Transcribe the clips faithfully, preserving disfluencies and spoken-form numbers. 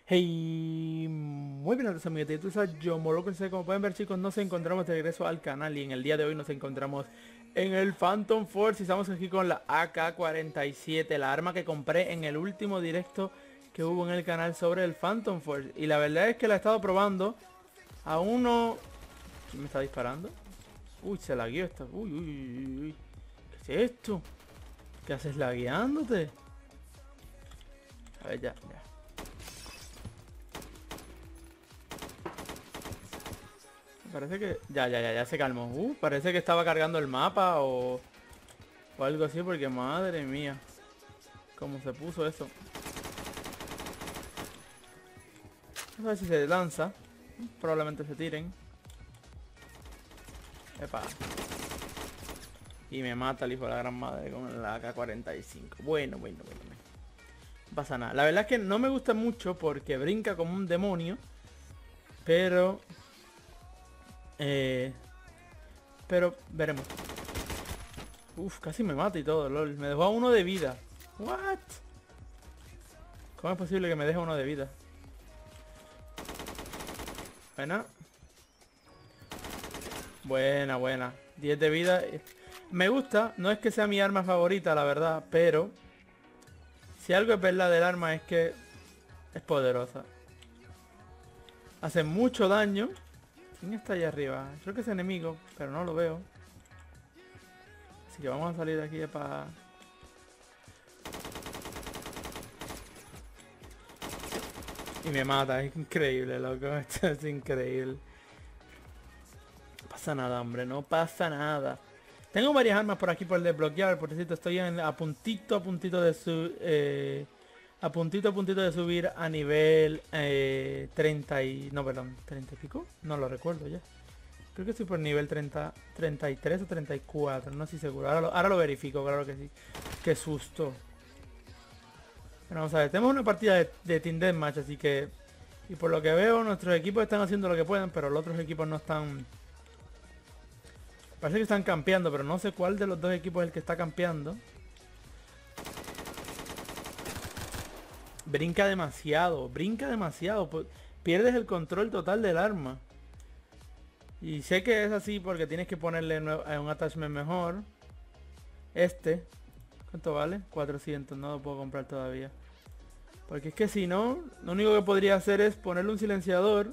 Hey, muy bien, amiguitos, tú sabes, yo Moloco, como pueden ver, chicos, nos encontramos de regreso al canal y en el día de hoy nos encontramos en el Phantom Force y estamos aquí con la A K cuarenta y siete, la arma que compré en el último directo que hubo en el canal sobre el Phantom Force, y la verdad es que la he estado probando. Aún no... ¿Quién me está disparando? Uy, se lagueó esto. Uy, uy, uy, uy. ¿Qué es esto? ¿Qué haces lagueándote? A ver, ya, ya. Parece que... Ya, ya, ya, ya se calmó. Uh, parece que estaba cargando el mapa o... O algo así, porque madre mía. ¿Cómo se puso eso? A ver si se lanza. Probablemente se tiren. Epa. Y me mata el hijo de la gran madre con la A K cuarenta y cinco. Bueno, bueno, bueno, bueno. No pasa nada. La verdad es que no me gusta mucho porque brinca como un demonio. Pero... Eh... Pero veremos. Uf, casi me mata y todo, lol. Me dejó a uno de vida. What? ¿Cómo es posible que me deje uno de vida? Buena. Buena, buena. diez de vida. Me gusta. No es que sea mi arma favorita, la verdad. Pero... Si algo es verdad del arma es que... Es poderosa. Hace mucho daño. ¿Quién está allá arriba? Creo que es enemigo, pero no lo veo. Así que vamos a salir de aquí para... Y me mata, es increíble, loco. Esto es increíble. No pasa nada, hombre, no pasa nada. Tengo varias armas por aquí por desbloquear, por cierto, estoy en, a puntito, a puntito de su... Eh, a puntito, a puntito de subir a nivel eh, treinta y... No, perdón, ¿treinta y pico? No lo recuerdo ya. Creo que estoy por nivel treinta, treinta y tres o treinta y cuatro, no estoy seguro. Ahora lo, ahora lo verifico, claro que sí. Qué susto. Bueno, vamos a ver, tenemos una partida de, de Team Deathmatch, así que... Y por lo que veo, nuestros equipos están haciendo lo que pueden, pero los otros equipos no están... Parece que están campeando, pero no sé cuál de los dos equipos es el que está campeando. Brinca demasiado, brinca demasiado. Pierdes el control total del arma. Y sé que es así porque tienes que ponerle un attachment mejor. Este. ¿Cuánto vale? cuatrocientos, no lo puedo comprar todavía. Porque es que si no, lo único que podría hacer es ponerle un silenciador.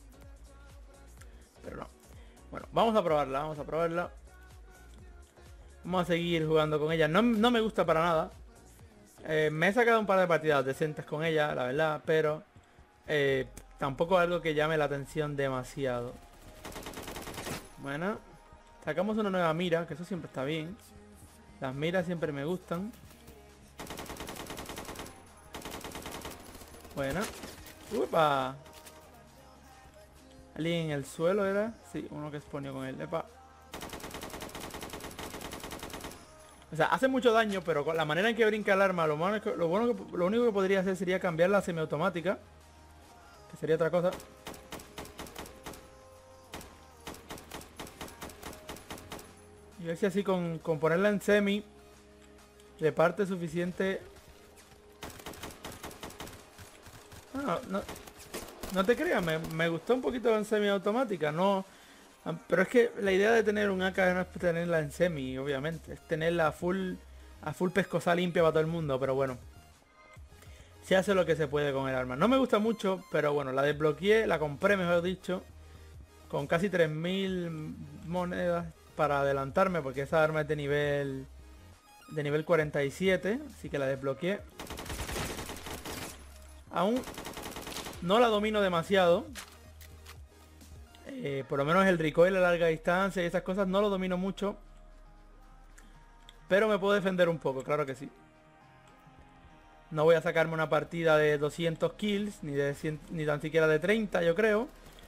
Pero no. Bueno, vamos a probarla, vamos a probarla. Vamos a seguir jugando con ella. No, no me gusta para nada. Eh, me he sacado un par de partidas decentes con ella, la verdad. Pero eh, tampoco algo que llame la atención demasiado. Bueno. Sacamos una nueva mira, que eso siempre está bien. Las miras siempre me gustan. Buena. ¡Upa! ¿Alguien en el suelo era? Sí, uno que exponió con él. ¡Epa! O sea, hace mucho daño, pero con la manera en que brinca el arma, lo, bueno es que, lo, bueno que, lo único que podría hacer sería cambiar la semiautomática. Que sería otra cosa. Y ver si así con, con ponerla en semi le parte suficiente. No, no, no te creas, me, me gustó un poquito en semiautomática, no. Pero es que la idea de tener un A K no es tenerla en semi, obviamente. Es tenerla a full, a full pescosa limpia para todo el mundo, pero bueno. Se hace lo que se puede con el arma. No me gusta mucho, pero bueno, la desbloqueé, la compré, mejor dicho. Con casi tres mil monedas para adelantarme, porque esa arma es de nivel... De nivel cuarenta y siete, así que la desbloqueé. Aún no la domino demasiado. Eh, por lo menos el recoil a larga distancia y esas cosas no lo domino mucho. Pero me puedo defender un poco, claro que sí. No voy a sacarme una partida de doscientos kills, ni, de cien, ni tan siquiera de treinta, yo creo.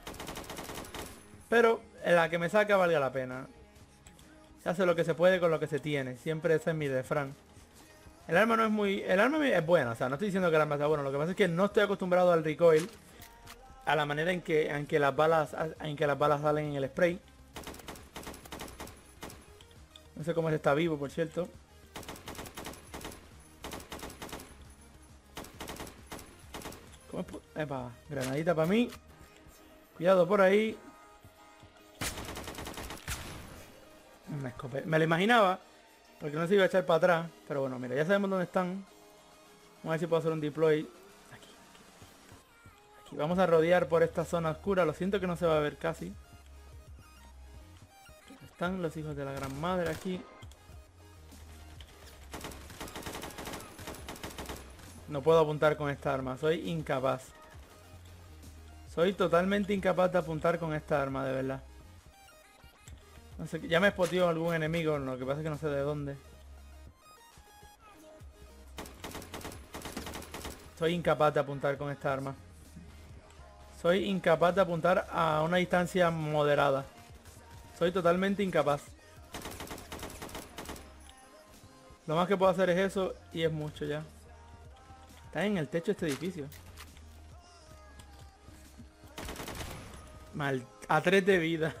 Pero en la que me saca valga la pena. Se hace lo que se puede con lo que se tiene. Siempre ese es mi refrán. El arma no es muy... El arma es buena, o sea, no estoy diciendo que el arma sea buena. Lo que pasa es que no estoy acostumbrado al recoil. A la manera en que, en que las balas en que las balas salen en el spray. No sé cómo se está vivo, por cierto. ¿Cómo es po- Epa, granadita para mí. Cuidado por ahí. Una escopeta. Me lo imaginaba. Porque no se iba a echar para atrás. Pero bueno, mira, ya sabemos dónde están. Vamos a ver si puedo hacer un deploy. Aquí, aquí. Aquí. Vamos a rodear por esta zona oscura. Lo siento que no se va a ver casi. Están los hijos de la gran madre aquí. No puedo apuntar con esta arma. Soy incapaz. Soy totalmente incapaz de apuntar con esta arma, de verdad. No sé, ya me spoteó algún enemigo, lo que pasa es que no sé de dónde. Soy incapaz de apuntar con esta arma. Soy incapaz de apuntar a una distancia moderada. Soy totalmente incapaz. Lo más que puedo hacer es eso y es mucho ya. Está en el techo de este edificio. Mal, a tres de vida.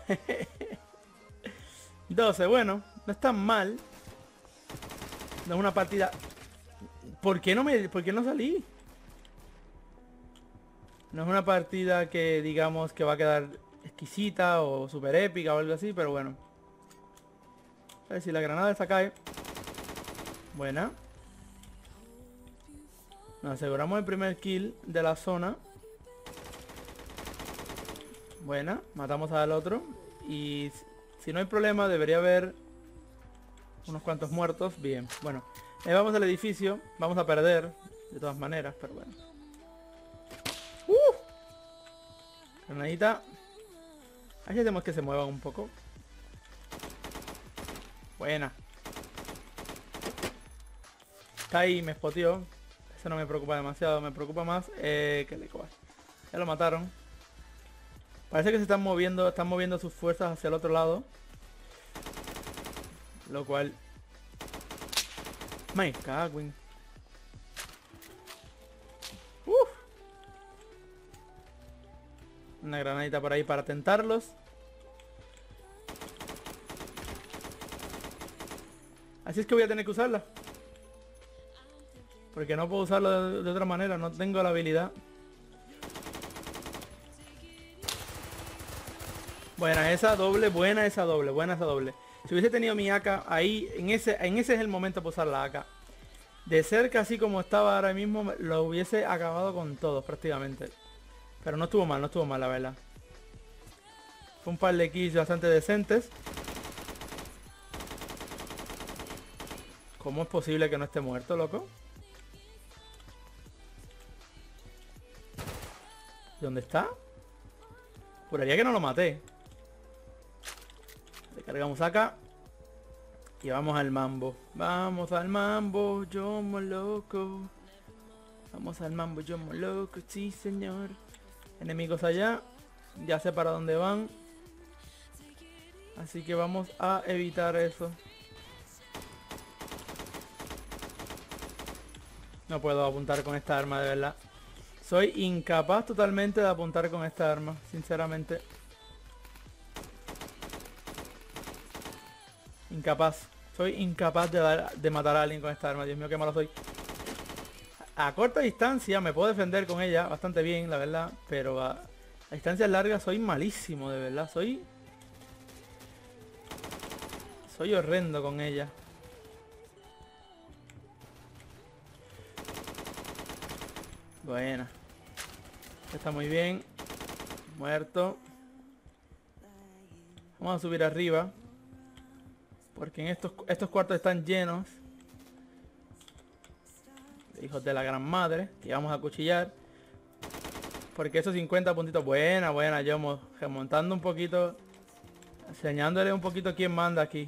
doce, bueno, no es tan mal. No es una partida. ¿Por qué no me, por qué no salí? No es una partida que digamos que va a quedar exquisita o super épica o algo así, pero bueno. A ver si la granada esa cae. Buena. Nos aseguramos el primer kill de la zona. Buena, matamos al otro. Y si no hay problema debería haber unos cuantos muertos. Bien, bueno. Ahí vamos al edificio. Vamos a perder de todas maneras, pero bueno. ¡Uh! Granadita. Ahí hacemos que se muevan un poco. Buena. Está ahí, me spoteó. Eso no me preocupa demasiado. Me preocupa más eh, que le coja. Ya lo mataron. Parece que se están moviendo, están moviendo sus fuerzas hacia el otro lado. Lo cual... Me cago en... Uf. Una granadita por ahí para tentarlos. Así es que voy a tener que usarla. Porque no puedo usarlo de, de otra manera, no tengo la habilidad. Buena esa doble, buena esa doble, buena esa doble. Si hubiese tenido mi A K ahí, en ese, en ese es el momento para usar la A K. De cerca, así como estaba ahora mismo, lo hubiese acabado con todos prácticamente. Pero no estuvo mal, no estuvo mal la verdad. Fue un par de kills bastante decentes. ¿Cómo es posible que no esté muerto, loco? ¿Dónde está? Juraría que no lo maté. Le cargamos acá. Y vamos al mambo. Vamos al mambo, yo mo loco. Vamos al mambo, yo mo loco, sí señor. Enemigos allá. Ya sé para dónde van. Así que vamos a evitar eso. No puedo apuntar con esta arma, de verdad. Soy incapaz totalmente de apuntar con esta arma, sinceramente. Incapaz. Soy incapaz de, dar, de matar a alguien con esta arma. Dios mío, qué malo soy. A corta distancia me puedo defender con ella bastante bien, la verdad. Pero a, a distancias largas soy malísimo, de verdad. Soy... Soy horrendo con ella. Buena. Está muy bien. Muerto. Vamos a subir arriba. Porque en estos, estos cuartos están llenos. Hijos de la gran madre. Que vamos a cuchillar. Porque esos cincuenta puntitos. Buena, buena. Yo remontando un poquito. Enseñándole un poquito quién manda aquí.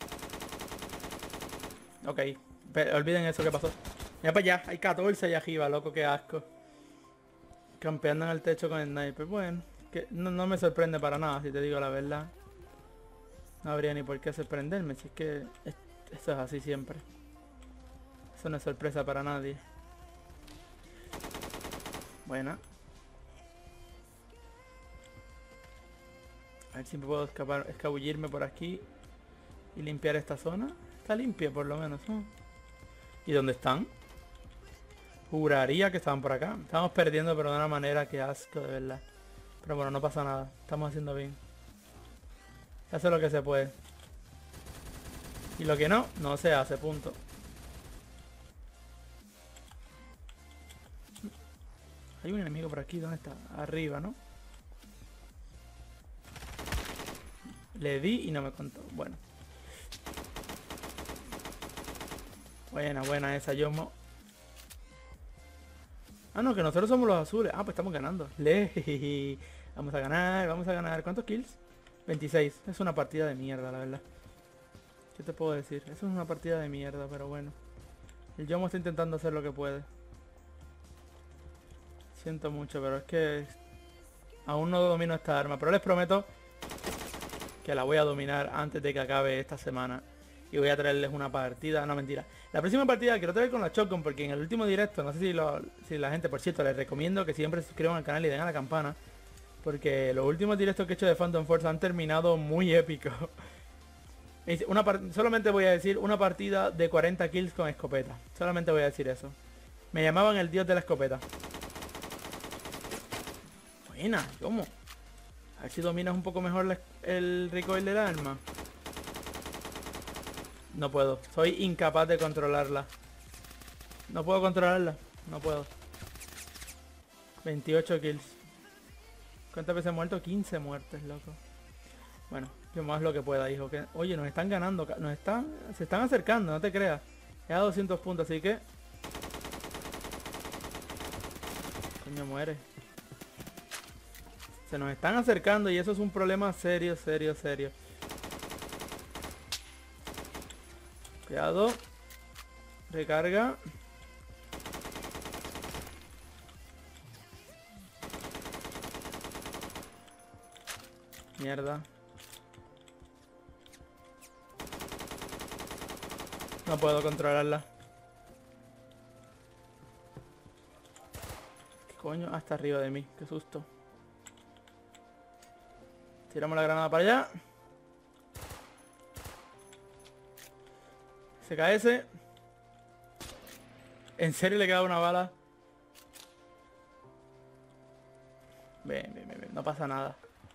Ok. Pero olviden eso que pasó. Mira para allá. Hay catorce allá arriba, loco. Qué asco. Campeando en el techo con el sniper. Bueno. Que no, no me sorprende para nada, si te digo la verdad. No habría ni por qué sorprenderme, si es que es, eso es así siempre. Eso no es sorpresa para nadie. Buena. A ver si puedo escapar, escabullirme por aquí y limpiar esta zona. Está limpia por lo menos, ¿no? ¿Y dónde están? Juraría que estaban por acá. Estamos perdiendo, pero de una manera que asco, de verdad. Pero bueno, no pasa nada. Estamos haciendo bien. Se hace lo que se puede. Y lo que no, no se hace, punto. Hay un enemigo por aquí, ¿dónde está? Arriba, ¿no? Le di y no me contó. Bueno. Buena, buena esa, Yomo. Ah, no, que nosotros somos los azules. Ah, pues estamos ganando. Le. Vamos a ganar, vamos a ganar. ¿Cuántos kills? veintiséis. Es una partida de mierda, la verdad. ¿Qué te puedo decir? Eso es una partida de mierda, pero bueno. El Yomo está intentando hacer lo que puede. Siento mucho, pero es que aún no domino esta arma. Pero les prometo que la voy a dominar antes de que acabe esta semana. Y voy a traerles una partida. No, mentira. La próxima partida quiero traer con la Shotgun, porque en el último directo, no sé si, lo, si la gente, por cierto, les recomiendo que siempre se suscriban al canal y den a la campana. Porque los últimos directos que he hecho de Phantom Force han terminado muy épicos. Una solamente voy a decir una partida de cuarenta kills con escopeta. Solamente voy a decir eso. Me llamaban el dios de la escopeta. Buena, ¿cómo? A ver si dominas un poco mejor la, el recoil del arma. No puedo. Soy incapaz de controlarla. No puedo controlarla. No puedo. veintiocho kills. ¿Cuántas veces he muerto? quince muertes, loco. Bueno, yo más lo que pueda, hijo. Que... Oye, nos están ganando. Nos están... Se están acercando, no te creas. He dado doscientos puntos, así que... Coño, muere. Se nos están acercando y eso es un problema serio, serio, serio. Cuidado. Recarga. Mierda. No puedo controlarla. ¿Qué coño? Hasta arriba de mí. Qué susto. Tiramos la granada para allá. Se cae ese. ¿En serio le queda una bala? Bien, bien, bien, bien. No pasa nada.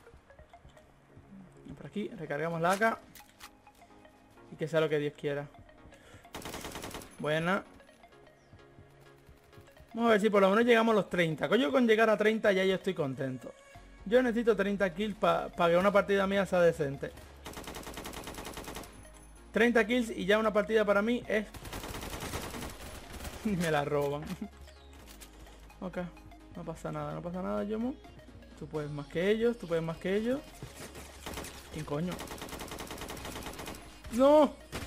Por aquí, recargamos la A K. Y que sea lo que Dios quiera. Buena. Vamos a ver si por lo menos llegamos a los treinta. Coño, con llegar a treinta ya yo estoy contento. Yo necesito treinta kills para pa que una partida mía sea decente. treinta kills y ya una partida para mí es... Me la roban. Ok, no pasa nada, no pasa nada, Yomo. Tú puedes más que ellos, tú puedes más que ellos. ¿Quién coño? ¡No!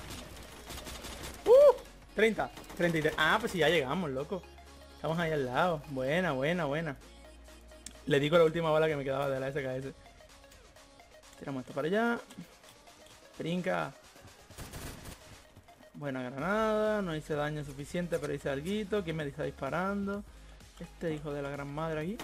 ¡Uh! treinta, treinta y tres. Ah, pues sí, ya llegamos, loco. Estamos ahí al lado. Buena, buena, buena. Le digo la última bala que me quedaba de la S K S. Tiramos esto para allá. Brinca. Buena granada. No hice daño suficiente, pero hice alguito. ¿Quién me está disparando? Este hijo de la gran madre aquí.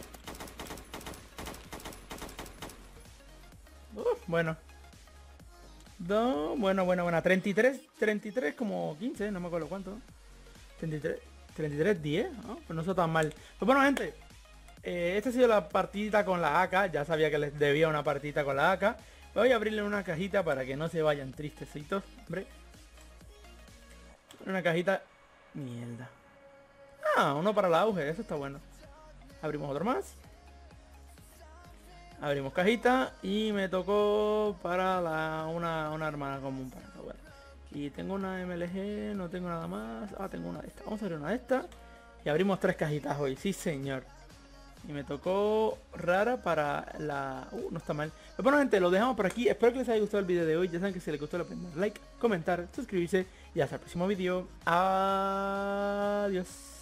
Uf, bueno. Dos. Bueno, bueno, bueno. treinta y tres. treinta y tres como quince. No me acuerdo cuánto. treinta y tres. treinta y tres, diez. ¿No? Pues no está tan mal. Pues bueno, gente. Eh, esta ha sido la partida con la A K. Ya sabía que les debía una partida con la A K. Voy a abrirle una cajita para que no se vayan tristecitos. Hombre. Una cajita. Mierda. Ah, uno para el auge. Eso está bueno. Abrimos otro más. Abrimos cajita. Y me tocó para la, una, una arma común para acá. Bueno. Y tengo una M L G. No tengo nada más. Ah, tengo una de estas. Vamos a abrir una de estas. Y abrimos tres cajitas hoy. Sí, señor. Y me tocó rara para la... Uh, no está mal. Pero bueno, gente, lo dejamos por aquí. Espero que les haya gustado el video de hoy. Ya saben que si les gustó, le pueden dar like, comentar, suscribirse. Y hasta el próximo video. Adiós.